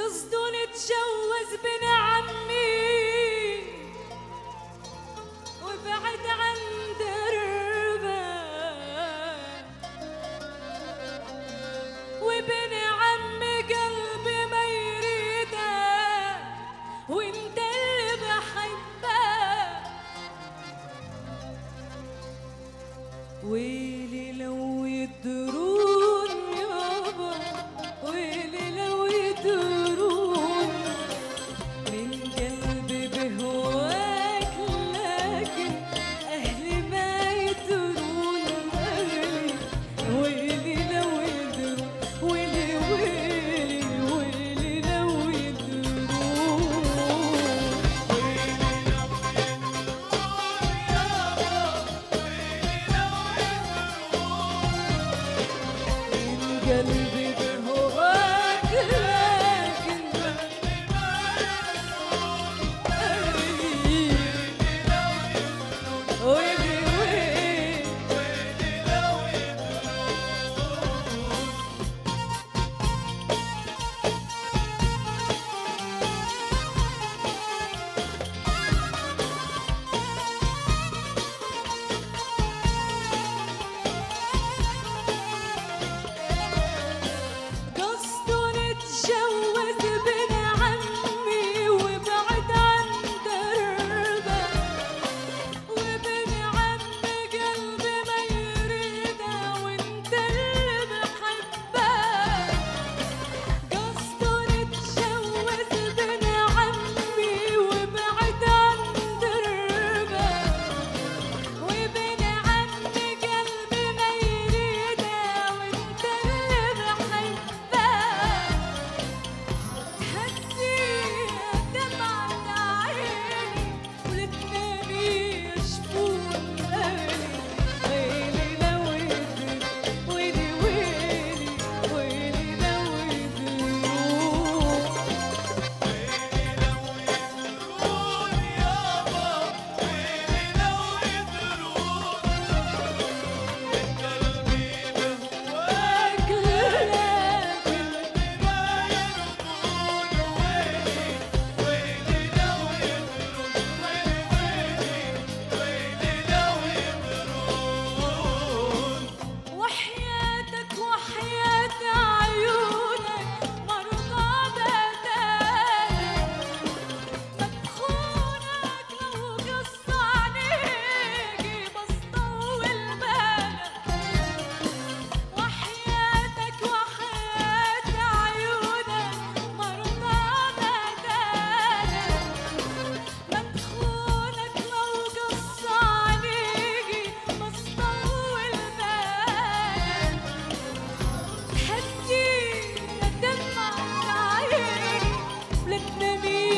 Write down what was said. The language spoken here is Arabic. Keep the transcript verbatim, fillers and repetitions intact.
قصده نتجوز بن عمي وبعد عن دربه، وبن عمي قلبي ما يريده وانت اللي بحبه. ويلي لو يدرون يابا، ويلي لو يدرون من قلبي بهواك، لكن أهلي ما يدرون أهلي. ويلي لو يدرون، ويلي ويلي ويلي لو يدرون، ويلي لو يدرون يابا، ويلي لو يدرون من قلبي بهواك، لكن أهلي ما يدرون أهلي. ويلي ويلي ويلي لو يدرون. قصده نتجوز بن عمي وبعد عن دربه، وبن عمي قلبي ما يريده وانت اللي بحبه. قصده نتجوز بن عمي وبعد عن دربه، وبن عمي قلبي ما يريده وانت اللي بحبه. هدي دمعة عيني ولتنامي يشفون أهلي. ويلي لو يدرون، ويلي ويلي ويلي لو يدرون، ويلي لو يدرون يابا، ويلي لو يدرون من قلبي بهواك، لكن ما يرضون. ويلي ويلي لو يدرون، ويلي ويلي ويلي لو يدرون. وحياتك وحياة عيونك مرضى بدالك، مدخونك لو قص عليكي بس طول بالك. وحياتك وحياة عيونك مرضى بدالك، مدخونك لو قص عليكي بس طول بالك. هدي دمعة عيني ولا تنامي